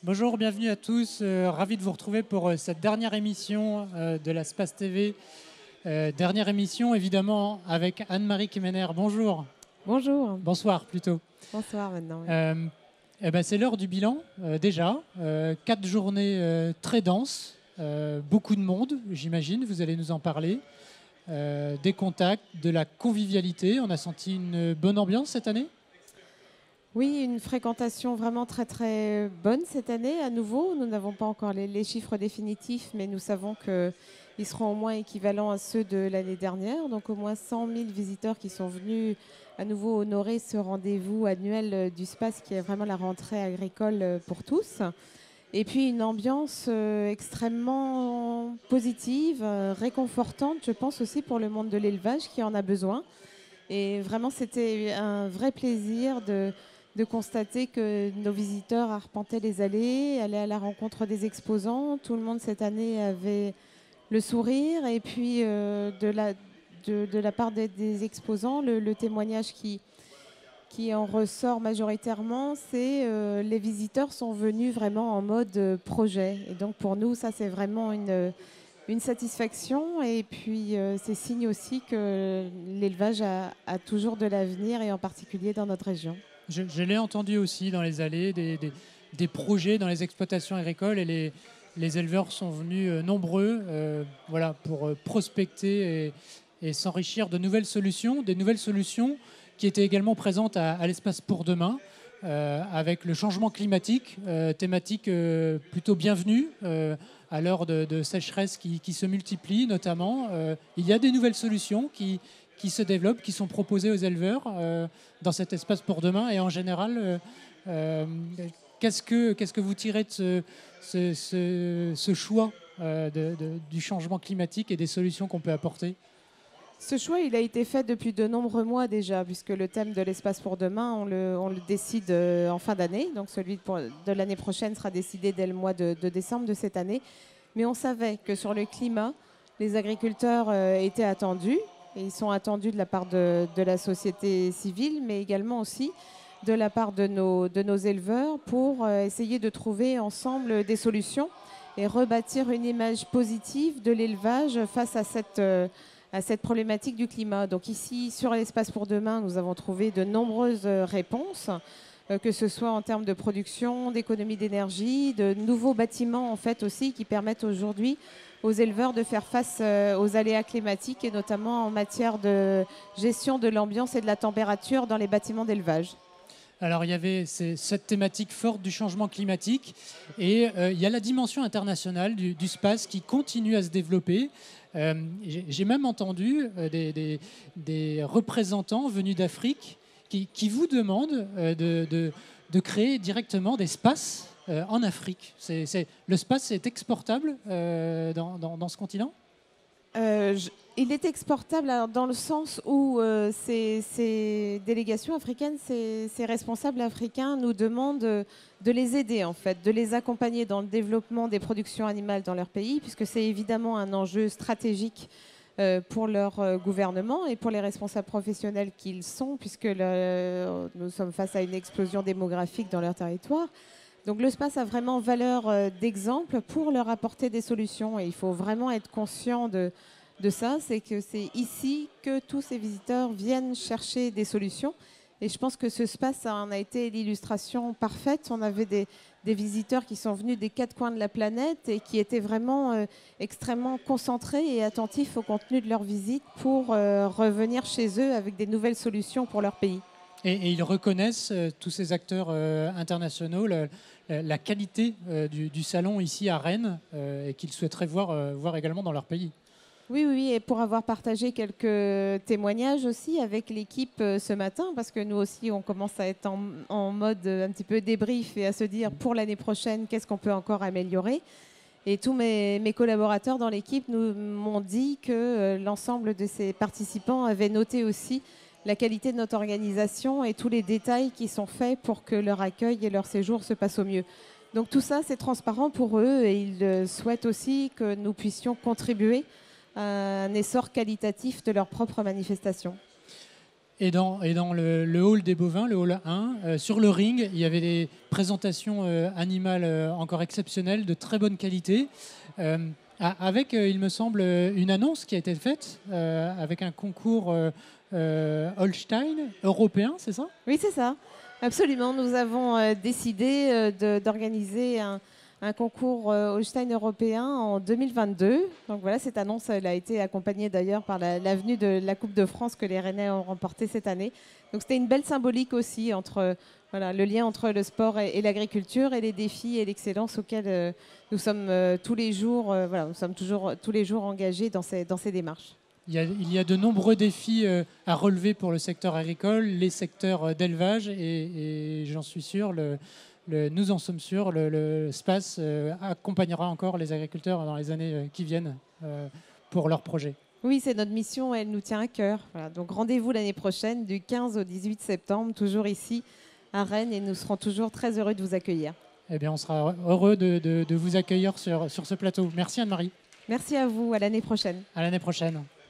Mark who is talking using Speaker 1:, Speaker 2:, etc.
Speaker 1: Bonjour, bienvenue à tous. Ravi de vous retrouver pour cette dernière émission de la Space TV. Dernière émission, évidemment, avec Anne-Marie Kemener. Bonjour.
Speaker 2: Bonjour.
Speaker 1: Bonsoir, plutôt.
Speaker 2: Bonsoir maintenant. Oui.
Speaker 1: C'est l'heure du bilan, déjà. 4 journées très denses, beaucoup de monde, j'imagine, vous allez nous en parler. Des contacts, de la convivialité. On a senti une bonne ambiance cette année ?
Speaker 2: Oui, une fréquentation vraiment très très bonne cette année à nouveau. Nous n'avons pas encore les chiffres définitifs, mais nous savons qu'ils seront au moins équivalents à ceux de l'année dernière. Donc au moins 100 000 visiteurs qui sont venus à nouveau honorer ce rendez-vous annuel du SPACE qui est vraiment la rentrée agricole pour tous. Et puis une ambiance extrêmement positive, réconfortante, je pense aussi pour le monde de l'élevage qui en a besoin. Et vraiment c'était un vrai plaisir de constater que nos visiteurs arpentaient les allées, allaient à la rencontre des exposants. Tout le monde cette année avait le sourire. Et puis de la part des exposants, le témoignage qui en ressort majoritairement, c'est les visiteurs sont venus vraiment en mode projet. Et donc pour nous, ça c'est vraiment une satisfaction. Et puis c'est signe aussi que l'élevage a toujours de l'avenir, et en particulier dans notre région.
Speaker 1: Je l'ai entendu aussi dans les allées, des projets dans les exploitations agricoles, et les éleveurs sont venus nombreux pour prospecter et s'enrichir de nouvelles solutions, des nouvelles solutions qui étaient également présentes à l'Espace pour demain, avec le changement climatique, thématique plutôt bienvenue à l'heure de sécheresse qui se multiplie notamment. Il y a des nouvelles solutions qui se développent, qui sont proposées aux éleveurs dans cet Espace pour demain. Et en général, qu'est-ce que vous tirez de ce choix du changement climatique et des solutions qu'on peut apporter ?
Speaker 2: Ce choix, il a été fait depuis de nombreux mois déjà, puisque le thème de l'Espace pour demain, on le décide en fin d'année. Donc celui de l'année prochaine sera décidé dès le mois de décembre de cette année. Mais on savait que sur le climat, les agriculteurs étaient attendus. Et ils sont attendus de la part de la société civile, mais également aussi de la part de nos éleveurs, pour essayer de trouver ensemble des solutions et rebâtir une image positive de l'élevage face à cette problématique du climat. Donc ici, sur l'Espace pour demain, nous avons trouvé de nombreuses réponses, que ce soit en termes de production, d'économie d'énergie, de nouveaux bâtiments en fait aussi, qui permettent aujourd'hui aux éleveurs de faire face aux aléas climatiques, et notamment en matière de gestion de l'ambiance et de la température dans les bâtiments d'élevage.
Speaker 1: Alors il y avait cette thématique forte du changement climatique, et il y a la dimension internationale du SPACE qui continue à se développer. J'ai même entendu des représentants venus d'Afrique qui vous demandent de créer directement des SPACES en Afrique. Le SPACE est exportable dans ce continent ?
Speaker 2: Il est exportable dans le sens où ces délégations africaines, ces responsables africains nous demandent de les aider, en fait, de les accompagner dans le développement des productions animales dans leur pays, puisque c'est évidemment un enjeu stratégique pour leur gouvernement et pour les responsables professionnels qu'ils sont, puisque nous sommes face à une explosion démographique dans leur territoire. Donc le SPACE a vraiment valeur d'exemple pour leur apporter des solutions, et il faut vraiment être conscient de ça. C'est que c'est ici que tous ces visiteurs viennent chercher des solutions, et je pense que ce SPACE en a été l'illustration parfaite. On avait des visiteurs qui sont venus des 4 coins de la planète et qui étaient vraiment extrêmement concentrés et attentifs au contenu de leur visite pour revenir chez eux avec des nouvelles solutions pour leur pays.
Speaker 1: Et ils reconnaissent, tous ces acteurs internationaux, la qualité du salon ici à Rennes, et qu'ils souhaiteraient voir également dans leur pays.
Speaker 2: Oui, et pour avoir partagé quelques témoignages aussi avec l'équipe ce matin, parce que nous aussi, on commence à être en mode un petit peu débrief et à se dire pour l'année prochaine, qu'est-ce qu'on peut encore améliorer. Et tous mes collaborateurs dans l'équipe m'ont dit que l'ensemble de ces participants avaient noté aussi la qualité de notre organisation et tous les détails qui sont faits pour que leur accueil et leur séjour se passent au mieux. Donc tout ça, c'est transparent pour eux, et ils souhaitent aussi que nous puissions contribuer à un essor qualitatif de leur propre manifestation.
Speaker 1: Et dans le hall des bovins, le hall 1, sur le ring, il y avait des présentations animales encore exceptionnelles, de très bonne qualité, avec, il me semble, une annonce qui a été faite, avec un concours Holstein européen, c'est ça?
Speaker 2: Oui, c'est ça. Absolument. Nous avons décidé d'organiser un concours Holstein européen en 2022. Donc voilà, cette annonce elle a été accompagnée d'ailleurs par la venue de la Coupe de France que les Rennais ont remportée cette année. Donc c'était une belle symbolique aussi entre voilà, le lien entre le sport et l'agriculture et les défis et l'excellence auxquels nous sommes tous les jours, voilà, nous sommes toujours tous les jours engagés dans ces démarches.
Speaker 1: Il y a de nombreux défis à relever pour le secteur agricole, les secteurs d'élevage, et j'en suis sûr, nous en sommes sûrs, le SPACE accompagnera encore les agriculteurs dans les années qui viennent pour leurs projets.
Speaker 2: Oui, c'est notre mission, elle nous tient à cœur. Voilà, donc rendez-vous l'année prochaine, du 15 au 18 septembre, toujours ici à Rennes, et nous serons toujours très heureux de vous accueillir.
Speaker 1: Eh bien, on sera heureux de vous accueillir sur ce plateau. Merci Anne-Marie.
Speaker 2: Merci à vous, à l'année prochaine.
Speaker 1: À l'année prochaine.